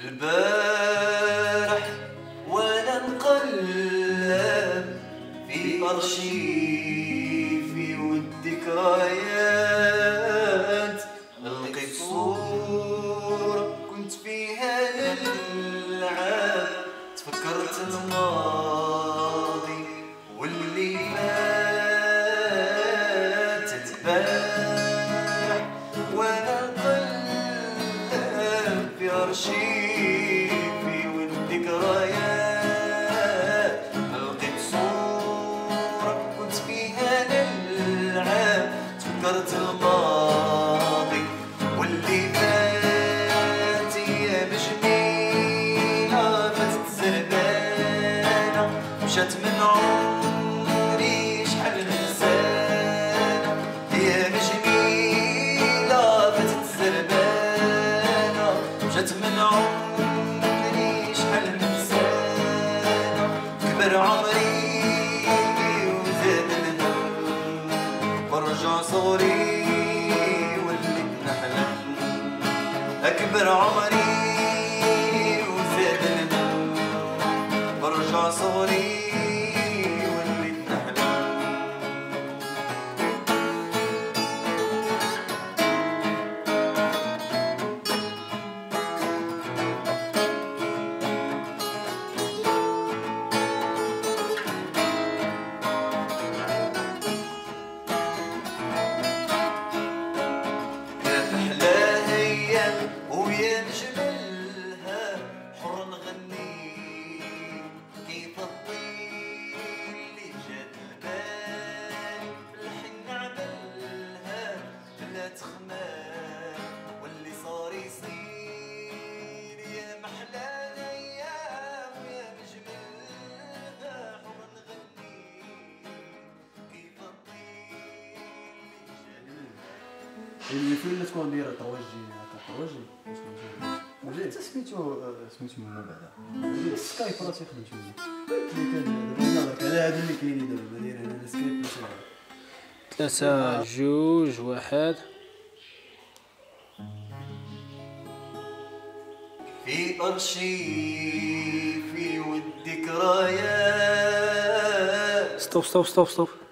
البارح وانا نقلب في ارشيفي والذكريات، لقيت صورة كنت فيها نلعب، تفكرت الماضي واللي فات البارح وانا نقلب في ارشيفي والذكريات، لقيت صورة كنت فيها نلعب، تفكرت الماضي واللي فات، ايام جميلة فاتت زربانة، مشات من عمري شحال من سنة، ايام جميلة فاتت زربانة، مشات من عمري شحال من سنة، كبر عمري وزاد الهم، برجع صغري وليت نحلم، أكبر عمري وزاد الهم، برجع صغري وليت نحلم. يا محلاها ايام ويا نجملها، حر نغني كيف الطير اللي جات البال، بالحن نعملها لا تخمام واللي صار يصير. يا محلاها ايام ويا نجملها، حر نغني كيف الطير اللي جات اللي فين تكون دايره طواجي هكا طواجي ولا حتى سميتو من بعدا سكايب راه تيخدم شويه اللي كان دابا نهضرك على هادو اللي كاينين دابا دايرين على سكايب مثلا 3 2 1. في أرشيفي والذكريات. ستوب ستوب ستوب ستوب.